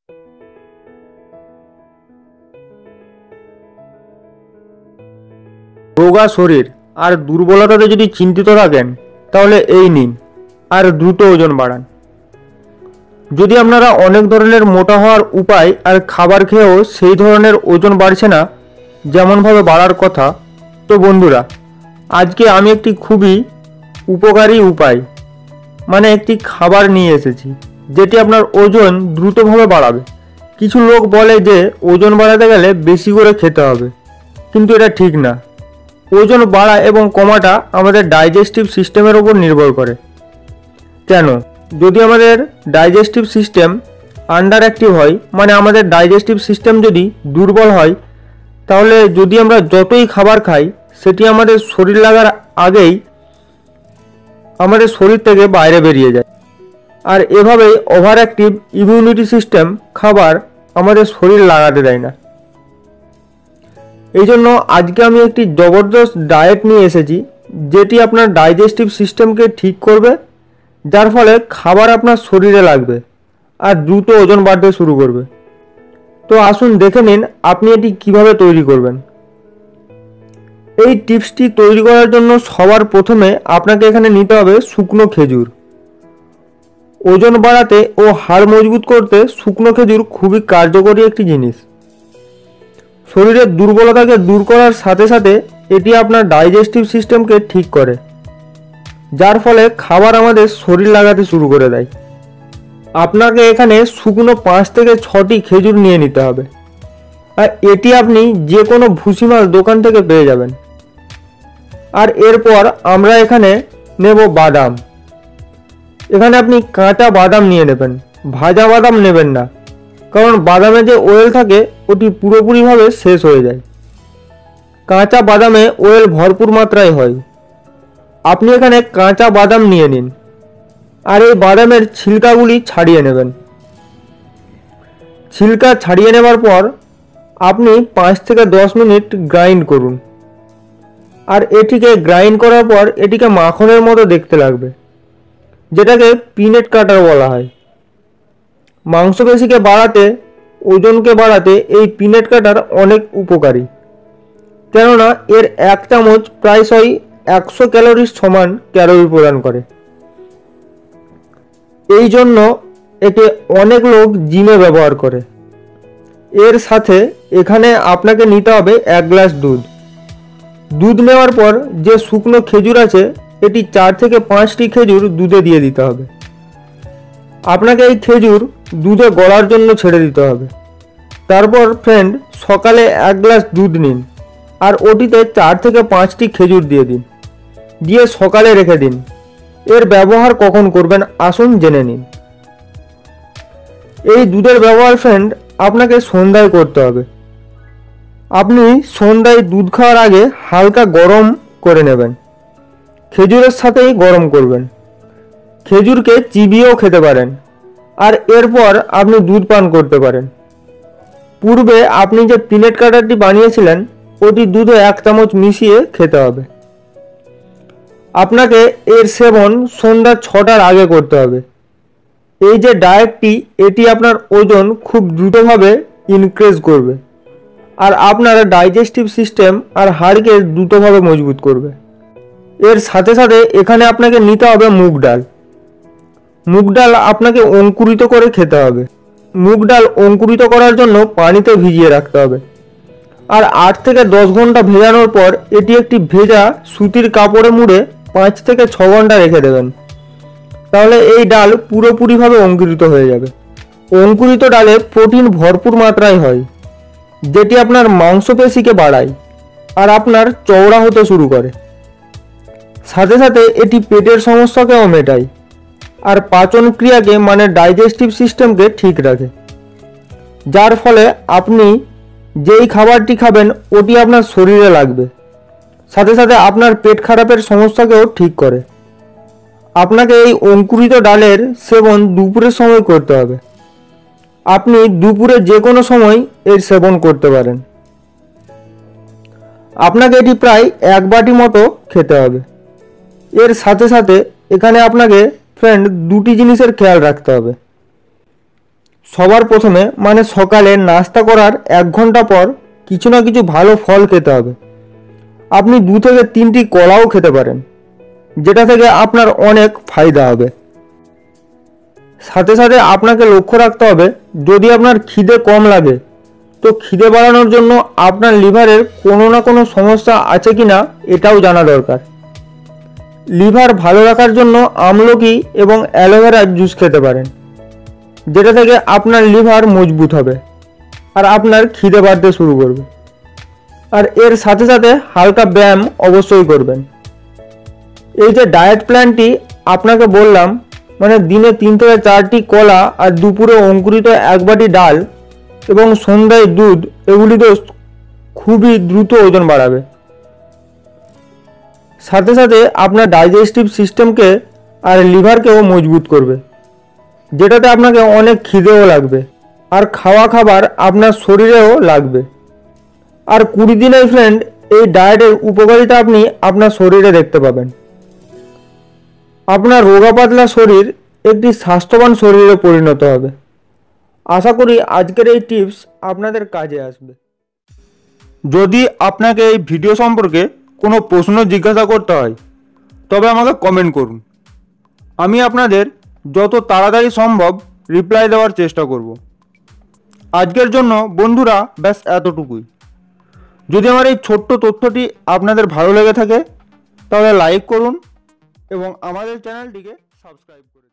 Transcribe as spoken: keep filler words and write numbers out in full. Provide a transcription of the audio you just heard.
রোগা শরীর আর দুর্বলতাতে যদি চিন্তিত থাকেন তাহলে এই নিন আর দ্রুত ওজন বাড়ান। যদি আপনারা অনেক ধরনের মোটা হওয়ার উপায় আর খাবার খেয়েও সেই ধরনের ওজন বাড়ছে না যেমনভাবে বাড়ার কথা, তো বন্ধুরা আজকে আমি একটি খুবই উপকারী উপায় মানে একটি খাবার নিয়ে এসেছি যেটি আপনার ওজন দ্রুতভাবে বাড়াবে। কিছু লোক বলে যে ওজন বাড়াতে গেলে বেশি করে খেতে হবে, কিন্তু এটা ঠিক না। ওজন বাড়া এবং কমাটা আমাদের ডাইজেস্টিভ সিস্টেমের ওপর নির্ভর করে। কেন? যদি আমাদের ডাইজেস্টিভ সিস্টেম আন্ডার অ্যাক্টিভ হয়, মানে আমাদের ডাইজেস্টিভ সিস্টেম যদি দুর্বল হয়, তাহলে যদি আমরা যতই খাবার খাই সেটি আমাদের শরীর লাগার আগেই আমাদের শরীর থেকে বাইরে বেরিয়ে যায়। আর এভাবেই ওভার অ্যাক্টিভ ইমিউনিটি সিস্টেম খাবার আমাদের শরীর লাগাতে দেয় না। এই জন্য আজকে আমি একটি জবরদস্ত ডায়েট নিয়ে এসেছি যেটি আপনার ডাইজেস্টিভ সিস্টেমকে ঠিক করবে, যার ফলে খাবার আপনার শরীরে লাগবে আর দ্রুত ওজন বাড়তে শুরু করবে। তো আসুন দেখে নিন আপনি এটি কিভাবে তৈরি করবেন। এই টিপসটি তৈরি করার জন্য সবার প্রথমে আপনাকে এখানে নিতে হবে শুকনো খেজুর। ওজন বাড়াতে ও হাড় মজবুত করতে শুকনো খেজুর খুবই কার্যকরী একটি জিনিস। শরীরের দুর্বলতাকে দূর করার সাথে সাথে এটি আপনার ডাইজেস্টিভ সিস্টেমকে ঠিক করে, যার ফলে খাবার আমাদের শরীর লাগাতে শুরু করে দেয়। আপনাকে এখানে শুকনো পাঁচ থেকে ছটি খেজুর নিয়ে নিতে হবে, আর এটি আপনি যে কোনো ভুসিমাল দোকান থেকে পেয়ে যাবেন। আর এরপর আমরা এখানে নেব বাদাম। এখানে আপনি কাঁচা বাদাম নিয়ে নেবেন, ভাজা বাদাম নেবেন না, কারণ বাদামে যে অয়েল থাকে ওটি পুরোপুরিভাবে শেষ হয়ে যায়। কাঁচা বাদামে অয়েল ভরপুর মাত্রায় হয়। আপনি এখানে কাঁচা বাদাম নিয়ে নিন আর এই বাদামের ছিলকাগুলি ছাড়িয়ে নেবেন। ছিলকা ছাড়িয়ে নেবার পর আপনি পাঁচ থেকে দশ মিনিট গ্রাইন্ড করুন। আর এটিকে গ্রাইন্ড করার পর এটিকে মাখনের মতো দেখতে লাগবে, যেটাকে পিনাট বাটার বলা হয়। মাংসপেশিকে বাড়াতে, ওজনকে বাড়াতে এই পিনাট বাটার অনেক উপকারী, কেননা এর এক চামচ প্রায়শই একশো ক্যালোরির সমান ক্যালোরি প্রদান করে। এই জন্য একে অনেক লোক জিমে ব্যবহার করে। এর সাথে এখানে আপনাকে নিতে হবে এক গ্লাস দুধ। দুধ নেওয়ার পর যে শুকনো খেজুর আছে এটি চার থেকে পাঁচটি খেজুর দুধে দিয়ে দিতে হবে। আপনাকে এই খেজুর দুধে গলার জন্য ছেড়ে দিতে হবে। তারপর ফ্রেন্ড সকালে এক গ্লাস দুধ নিন আর ওটিতে চার থেকে পাঁচটি খেজুর দিয়ে দিন, দিয়ে সকালে রেখে দিন। এর ব্যবহার কখন করবেন আসুন জেনে নিন। এই দুধের ব্যবহার ফ্রেন্ড আপনাকে সন্ধ্যায় করতে হবে। আপনি সন্ধ্যায় দুধ খাওয়ার আগে হালকা গরম করে নেবেন, খেজুরের সাথেই গরম করবেন। খেজুরকে চিবিয়েও খেতে পারেন আর এরপর আপনি দুধ পান করতে পারেন। পূর্বে আপনি যে পিনাট বাটারটি বানিয়েছিলেন ওটি দুধে এক চামচ মিশিয়ে খেতে হবে। আপনাকে এর সেবন সন্ধ্যা ছটার আগে করতে হবে। এই যে ডায়েটটি এটি আপনার ওজন খুব দ্রুতভাবে ইনক্রিজ করবে আর আপনার ডাইজেস্টিভ সিস্টেম আর হাড়কে দ্রুতভাবে মজবুত করবে। এর সাথে সাথে এখানে আপনাকে নিতে হবে মুগ ডাল। মুগ ডাল আপনাকে অঙ্কুরিত করে খেতে হবে। মুগ ডাল অঙ্কুরিত করার জন্য পানিতে ভিজিয়ে রাখতে হবে আর আট থেকে দশ ঘন্টা ভেজানোর পর এটি একটি ভেজা সুতির কাপড়ে মুড়ে পাঁচ থেকে ছ ঘন্টা রেখে দেবেন। তাহলে এই ডাল পুরোপুরিভাবে অঙ্কুরিত হয়ে যাবে। অঙ্কুরিত ডালে প্রোটিন ভরপুর মাত্রায় হয়, যেটি আপনার মাংসপেশিকে বাড়ায় আর আপনার চওড়া হতে শুরু করে। সাথে সাথে এটি পেটের সমস্যাকেও মেটায় আর পাচন ক্রিয়াকে মানে ডাইজেস্টিভ সিস্টেমকে ঠিক রাখে, যার ফলে আপনি যেই খাবারটি খাবেন ওটি আপনার শরীরে লাগবে। সাথে সাথে আপনার পেট খারাপের সমস্যাকেও ঠিক করে। আপনাকে এই অঙ্কুরিত ডালের সেবন দুপুরের সময় করতে হবে। আপনি দুপুরে যে কোনো সময় এর সেবন করতে পারেন। আপনাকে এটি প্রায় এক বাটি মতো খেতে হবে। এর সাথে সাথে এখানে আপনাকে ফ্রেন্ড দুটি জিনিসের খেয়াল রাখতে হবে। সবার প্রথমে মানে সকালে নাস্তা করার এক ঘন্টা পর কিছু না কিছু ভালো ফল খেতে হবে। আপনি দু থেকে তিনটি কলাও খেতে পারেন, যেটা থেকে আপনার অনেক ফায়দা হবে। সাথে সাথে আপনাকে লক্ষ্য রাখতে হবে, যদি আপনার খিদে কম লাগে তো খিদে বাড়ানোর জন্য আপনার লিভারের কোনো না কোনো সমস্যা আছে কি না এটাও জানা দরকার। লিভার ভালো রাখার জন্য আমলকি এবং অ্যালোভেরার জুস খেতে পারেন, যেটা থেকে আপনার লিভার মজবুত হবে আর আপনার খিদে বাড়তে শুরু করবে। আর এর সাথে সাথে হালকা ব্যায়াম অবশ্যই করবেন। এই যে ডায়েট প্ল্যানটি আপনাকে বললাম, মানে দিনে তিন থেকে চারটি কলা আর দুপুরে অঙ্কুরিত এক বাটি ডাল এবং সন্ধ্যায় দুধ, এগুলি তো খুবই দ্রুত ওজন বাড়াবে। সাথে সাথে আপনার ডাইজেস্টিভ সিস্টেমকে আর লিভারকেও মজবুত করবে, যেটাতে আপনাকে অনেক খিদেও লাগবে আর খাওয়া খাবার আপনার শরীরেও লাগবে। আর কুড়ি দিনের ফ্রেন্ড, এই ডায়েটের উপকারিতা আপনি আপনার শরীরে দেখতে পাবেন। আপনার রোগা পাতলা শরীর একটি স্বাস্থ্যবান শরীরে পরিণত হবে। আশা করি আজকের এই টিপস আপনাদের কাজে আসবে। যদি আপনাকে এই ভিডিও সম্পর্কে কোনো প্রশ্ন জিজ্ঞাসা করতে হয় তবে আমাকে কমেন্ট করুন। আমি আপনাদের যত তাড়াতাড়ি সম্ভব রিপ্লাই দেওয়ার চেষ্টা করব। আজকের জন্য বন্ধুরা ব্যাস এতটুকুই। যদি আমার এই ছোট্ট তথ্যটি আপনাদের ভালো লেগে থাকে তাহলে লাইক করুন এবং আমাদের চ্যানেলটিকে সাবস্ক্রাইব করুন।